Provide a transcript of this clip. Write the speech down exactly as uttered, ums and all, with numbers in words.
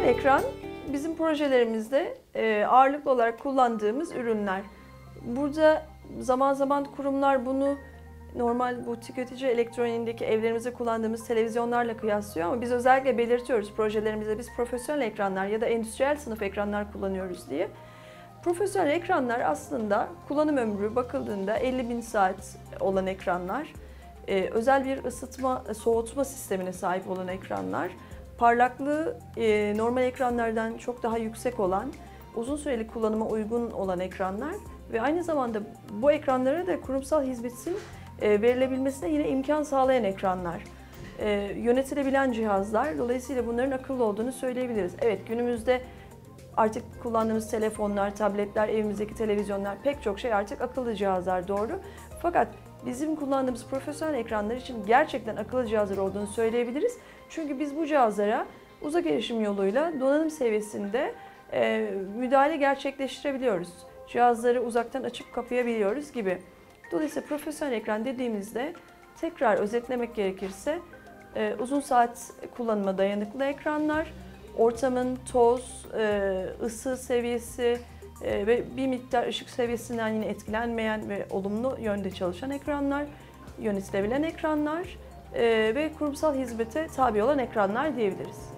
Profesyonel ekran bizim projelerimizde e, ağırlıklı olarak kullandığımız ürünler. Burada zaman zaman kurumlar bunu normal bu tüketici elektroniğindeki evlerimizde kullandığımız televizyonlarla kıyaslıyor ama biz özellikle belirtiyoruz projelerimizde biz profesyonel ekranlar ya da endüstriyel sınıf ekranlar kullanıyoruz diye. Profesyonel ekranlar aslında kullanım ömrü bakıldığında elli bin saat olan ekranlar, e, özel bir ısıtma, soğutma sistemine sahip olan ekranlar, parlaklığı e, normal ekranlardan çok daha yüksek olan, uzun süreli kullanıma uygun olan ekranlar ve aynı zamanda bu ekranlara da kurumsal hizmetin e, verilebilmesine yine imkan sağlayan ekranlar. E, yönetilebilen cihazlar, dolayısıyla bunların akıllı olduğunu söyleyebiliriz. Evet, günümüzde artık kullandığımız telefonlar, tabletler, evimizdeki televizyonlar, pek çok şey artık akıllı cihazlar, doğru. Fakat bizim kullandığımız profesyonel ekranlar için gerçekten akıllı cihazlar olduğunu söyleyebiliriz. Çünkü biz bu cihazlara uzak erişim yoluyla donanım seviyesinde e, müdahale gerçekleştirebiliyoruz. Cihazları uzaktan açıp kapayabiliyoruz gibi. Dolayısıyla profesyonel ekran dediğimizde tekrar özetlemek gerekirse e, uzun saat kullanıma dayanıklı ekranlar, ortamın toz, ısı seviyesi ve bir miktar ışık seviyesinden yine etkilenmeyen ve olumlu yönde çalışan ekranlar, yönetilebilen ekranlar ve kurumsal hizmete tabi olan ekranlar diyebiliriz.